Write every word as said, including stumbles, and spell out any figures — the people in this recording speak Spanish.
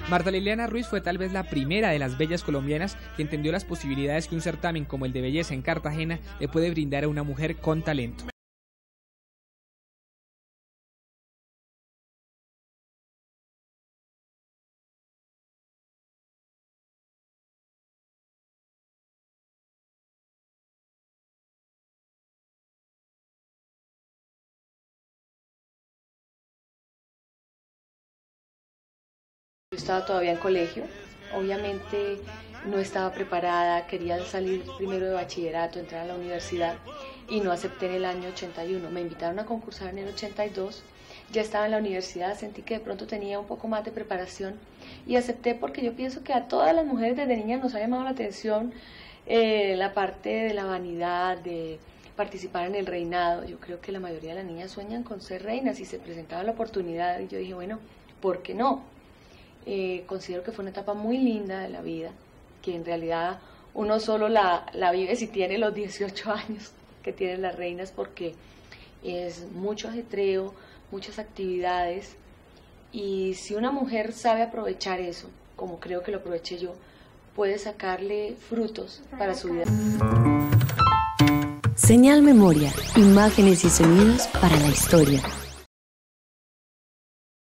Marta Liliana Ruiz fue tal vez la primera de las bellas colombianas que entendió las posibilidades que un certamen como el de belleza en Cartagena le puede brindar a una mujer con talento. Yo estaba todavía en colegio, obviamente no estaba preparada, quería salir primero de bachillerato, entrar a la universidad y no acepté en el año ochenta y uno. Me invitaron a concursar en el ochenta y dos, ya estaba en la universidad, sentí que de pronto tenía un poco más de preparación y acepté porque yo pienso que a todas las mujeres desde niñas nos ha llamado la atención eh, la parte de la vanidad, de participar en el reinado. Yo creo que la mayoría de las niñas sueñan con ser reinas y se presentaba la oportunidad y yo dije, bueno, ¿por qué no? Eh, considero que fue una etapa muy linda de la vida, que en realidad uno solo la, la vive si tiene los dieciocho años que tienen las reinas, porque es mucho ajetreo, muchas actividades, y si una mujer sabe aprovechar eso, como creo que lo aproveché yo, puede sacarle frutos para su vida. Señal Memoria, imágenes y sonidos para la historia.